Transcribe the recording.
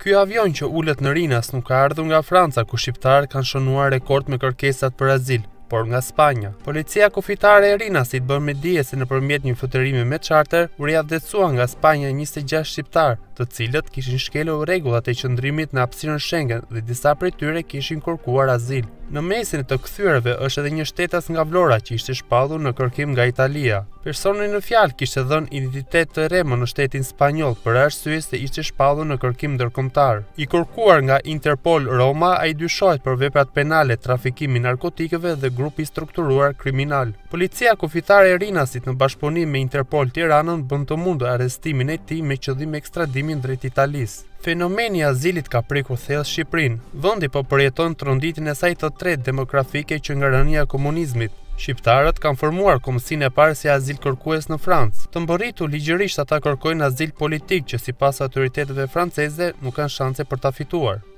Ky avion që ulet në Rinas nuk ka ardhur nga Franca, ku shqiptarët kanë shënuar rekord me kërkesat për azil, por nga Spanja. Policia kufitare e Rinasit bën me dije se nëpërmjet një fluturimi me charter u riavdetësua nga Spanja 26 shqiptar, të cilët kishin shkelur rregullat e qëndrimit në hapësirën Schengen dhe disa prej tyre kishin kërkuar azil. Në mesin e të kthyerëve është edhe një shtetas nga Vlora që ishte shpallur në kërkim nga Italia. Personi në fjalë kishte dhënë identitet të rremën në shtetin spanjoll për arsye se ishte shpallur në kërkim ndërkombëtar. I kërkuar nga Interpol Roma, ai dyshohet për veprat penale, trafikimi narkotikëve dhe grupi strukturuar kriminal. Policia kufitare e Rinasit në bashkëpunim me Interpol Tiranën bën të mundur arrestimin e tij me qëllim ekstradimin drejt Italisë. Fenomeni i azilit ka prekur thellë Shqipërinë. Vendi po përjeton tronditjen e saj të tretë demografike që nga rënia e komunizmit. Shqiptarët kanë formuar komisinë e parë si azil kërkues në Francë. Të mbërritur ligjërisht ata kërkojnë azil politik që sipas autoriteteve franceze nuk kanë shanse për ta fituar.